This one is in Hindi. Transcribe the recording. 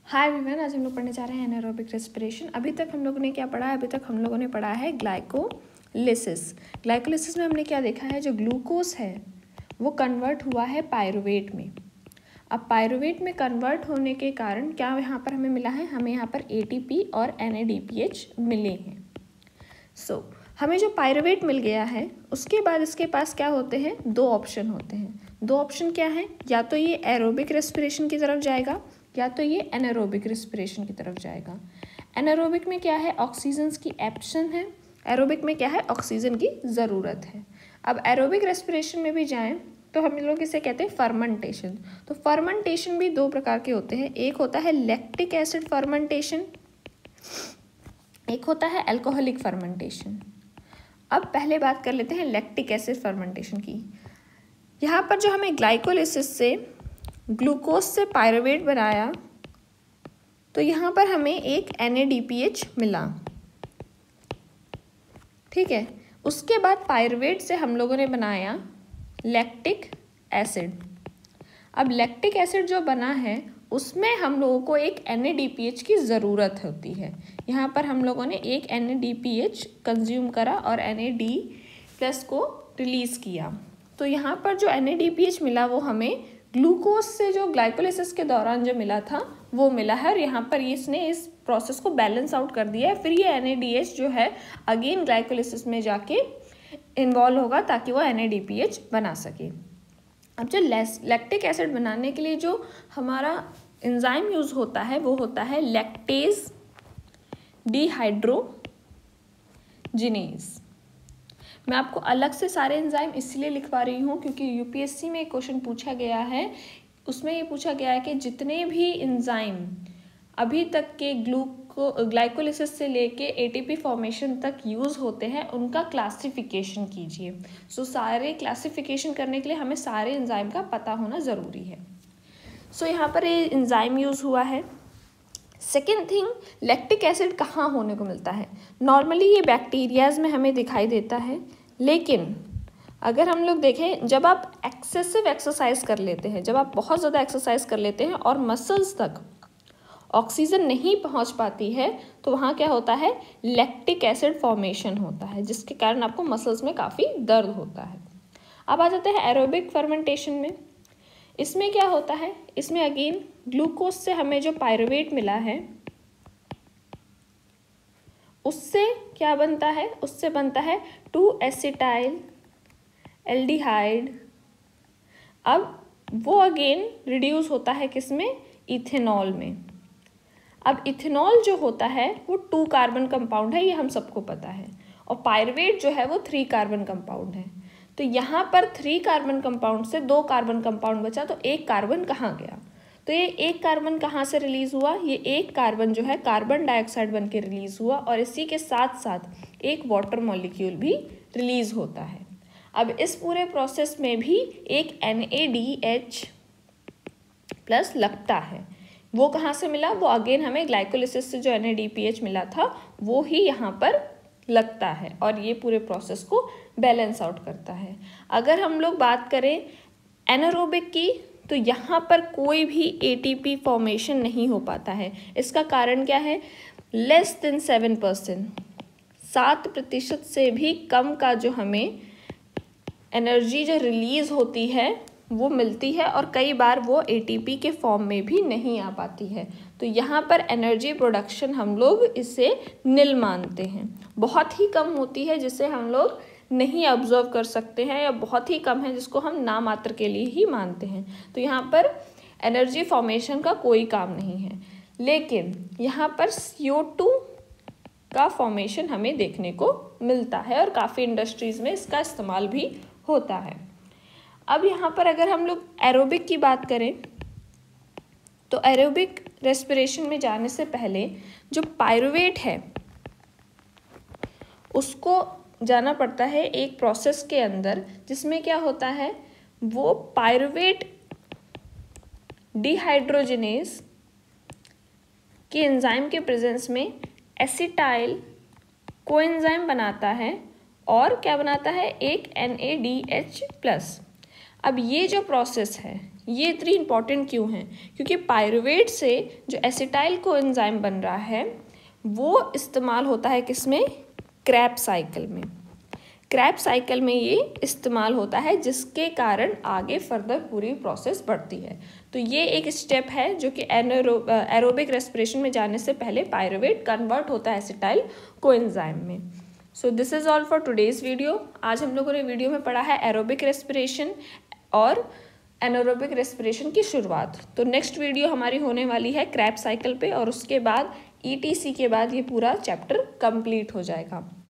हाय एवरीवन, आज हम लोग पढ़ने जा रहे हैं एनारोबिक रेस्पिरेशन। अभी तक हम लोगों ने क्या पढ़ा है? अभी तक हम लोगों ने पढ़ा है ग्लाइकोलिसिस। ग्लाइकोलिसिस में हमने क्या देखा है? जो ग्लूकोज है वो कन्वर्ट हुआ है पायरुवेट में। अब पायरुवेट में कन्वर्ट होने के कारण क्या यहाँ पर हमें मिला है? हमें यहाँ पर ATP और NADPH मिले हैं। हमें जो पायरुवेट मिल गया है उसके बाद इसके पास क्या होते हैं? दो ऑप्शन होते हैं। दो ऑप्शन क्या है? या तो ये एरोबिक रेस्पिरेशन की तरफ जाएगा या तो ये एनारोबिक रेस्पिरेशन की तरफ जाएगा। एनारोबिक में क्या है? ऑक्सीजन की एब्सेंस है। एरोबिक में क्या है? ऑक्सीजन की ज़रूरत है। अब एरोबिक रेस्पिरेशन में भी जाएं तो हम लोग इसे कहते हैं फर्मेंटेशन। तो फर्मेंटेशन भी दो प्रकार के होते हैं। एक होता है लैक्टिक एसिड फर्मेंटेशन, एक होता है अल्कोहलिक फर्मेंटेशन। अब पहले बात कर लेते हैं लैक्टिक एसिड फर्मेंटेशन की। यहाँ पर जो हमें ग्लाइकोलिसिस से ग्लूकोज से पायरुवेट बनाया तो यहाँ पर हमें एक NADPH मिला, ठीक है। उसके बाद पायरुवेट से हम लोगों ने बनाया लैक्टिक एसिड। अब लैक्टिक एसिड जो बना है उसमें हम लोगों को एक NADPH की ज़रूरत होती है। यहाँ पर हम लोगों ने एक NADPH कंज्यूम करा और NAD+ को रिलीज़ किया। तो यहाँ पर जो NADPH मिला वो हमें ग्लूकोज से जो ग्लाइकोलिसिस के दौरान जो मिला था वो मिला है, और यहाँ पर इसने इस प्रोसेस को बैलेंस आउट कर दिया है। फिर ये NADH जो है अगेन ग्लाइकोलिसिस में जाके इन्वॉल्व होगा ताकि वो NADPH बना सके। अब जो लैक्टिक एसिड बनाने के लिए जो हमारा एंजाइम यूज़ होता है वो होता है लैक्टेज डिहाइड्रोजिनेज। मैं आपको अलग से सारे एंजाइम इसलिए लिखवा रही हूँ क्योंकि UPSC में एक क्वेश्चन पूछा गया है, उसमें ये पूछा गया है कि जितने भी एंजाइम अभी तक के ग्लाइकोलिसिस से लेके ATP फॉर्मेशन तक यूज़ होते हैं उनका क्लासिफिकेशन कीजिए। सारे क्लासिफिकेशन करने के लिए हमें सारे एंजाइम का पता होना ज़रूरी है। यहाँ पर ये एंजाइम यूज़ हुआ है। सेकेंड थिंग, लैक्टिक एसिड कहाँ होने को मिलता है? नॉर्मली ये बैक्टीरियाज में हमें दिखाई देता है, लेकिन अगर हम लोग देखें जब आप एक्सेसिव एक्सरसाइज कर लेते हैं, जब आप बहुत ज़्यादा एक्सरसाइज कर लेते हैं और मसल्स तक ऑक्सीजन नहीं पहुंच पाती है तो वहाँ क्या होता है? लैक्टिक एसिड फॉर्मेशन होता है, जिसके कारण आपको मसल्स में काफ़ी दर्द होता है। अब आ जाते हैं एरोबिक फर्मेंटेशन में। इसमें क्या होता है? इसमें अगेन ग्लूकोज से हमें जो पायरुवेट मिला है उससे क्या बनता है? उससे बनता है 2-एसिटाइल एल्डिहाइड। अब वो अगेन रिड्यूस होता है किसमें? इथेनॉल में। अब इथेनॉल जो होता है वो 2 कार्बन कंपाउंड है, ये हम सबको पता है, और पायरुवेट जो है वो 3 कार्बन कंपाउंड है। तो यहाँ पर 3 कार्बन कंपाउंड से 2 कार्बन कंपाउंड बचा, तो 1 कार्बन कहाँ गया? तो ये 1 कार्बन कहाँ से रिलीज हुआ? ये 1 कार्बन जो है कार्बन डाइऑक्साइड बन के रिलीज हुआ, और इसी के साथ साथ एक वाटर मॉलिक्यूल भी रिलीज होता है। अब इस पूरे प्रोसेस में भी एक NADH+ लगता है। वो कहाँ से मिला? वो अगेन हमें ग्लाइकोलिसिस से जो NADPH मिला था वो ही यहाँ पर लगता है, और ये पूरे प्रोसेस को बैलेंस आउट करता है। अगर हम लोग बात करें एनारोबिक की तो यहाँ पर कोई भी ATP फॉर्मेशन नहीं हो पाता है। इसका कारण क्या है? लेस देन 7%, 7% से भी कम का जो हमें एनर्जी जो रिलीज होती है वो मिलती है, और कई बार वो ATP के फॉर्म में भी नहीं आ पाती है। तो यहाँ पर एनर्जी प्रोडक्शन हम लोग इसे निल मानते हैं। बहुत ही कम होती है जिसे हम लोग नहीं ऑब्जर्व कर सकते हैं, या बहुत ही कम है जिसको हम नामात्र के लिए ही मानते हैं। तो यहाँ पर एनर्जी फॉर्मेशन का कोई काम नहीं है, लेकिन यहाँ पर CO2 का फॉर्मेशन हमें देखने को मिलता है, और काफ़ी इंडस्ट्रीज़ में इसका इस्तेमाल भी होता है। अब यहाँ पर अगर हम लोग एरोबिक की बात करें तो एरोबिक रेस्पिरेशन में जाने से पहले जो पायरुवेट है उसको जाना पड़ता है एक प्रोसेस के अंदर, जिसमें क्या होता है? वो पायरुवेट डिहाइड्रोजिनेज के एंजाइम के प्रेजेंस में एसिटाइल कोएंजाइम बनाता है, और क्या बनाता है? एक NADH+। अब ये जो प्रोसेस है ये इतनी इंपॉर्टेंट क्यों हैं? क्योंकि पायरुवेट से जो एसिटाइल कोएंजाइम बन रहा है वो इस्तेमाल होता है किसमें? क्रैब्स साइकिल में। क्रैब्स साइकिल में ये इस्तेमाल होता है, जिसके कारण आगे फर्दर पूरी प्रोसेस बढ़ती है। तो ये एक स्टेप है जो कि एरोबिक रेस्पिरेशन में जाने से पहले पायरुवेट कन्वर्ट होता है एसिटाइल कोएंजाइम में। So this is all for today's video. आज हम लोगों ने वीडियो में पढ़ा है एरोबिक रेस्पिरेशन और एनारोबिक रेस्पिरेशन की शुरुआत। तो नेक्स्ट वीडियो हमारी होने वाली है क्रैब्स साइकिल पे, और उसके बाद ETC के बाद ये पूरा चैप्टर कंप्लीट हो जाएगा।